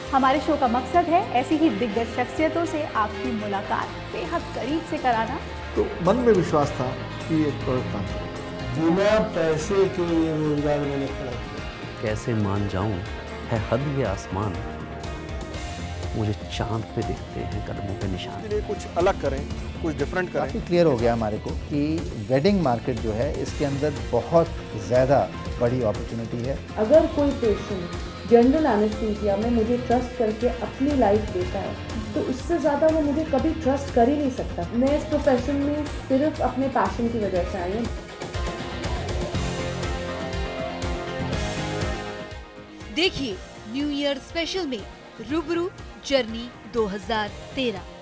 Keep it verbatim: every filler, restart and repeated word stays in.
हमारे शो का मकसद है ऐसी ही दिग्गज शख्सियतों से आपकी मुलाकात बेहद करीब से कराना। तो मन में विश्वास था कि एक प्रोडक्ट काम करेगा। बिना पैसे के ये रोजगार मैंने खड़ा किया। कैसे मान जाऊं है हद ये आसमान, मुझे चांद पे दिखते हैं कदमों पे निशान। लिए कुछ अलग करें, कुछ डिफरेंट करें। काफ़ी क्लियर हो गया हमारे को कि वेडिंग मार्केट जो है इसके अंदर बहुत ज़्यादा बड़ी अपॉर्चुनिटी है। अगर कोई पेशेंट जनरल एनेस्थीसिया में मुझे ट्रस्ट करके अपनी लाइफ देता है तो उससे ज़्यादा वो मुझे कभी ट्रस्ट कर ही नहीं सकता। मैं इस प्रोफेशन में सिर्फ अपने पैशन की वजह से आई हूँ। देखिए न्यू ईयर स्पेशल में रूबरू जर्नी दो हज़ार तेरह।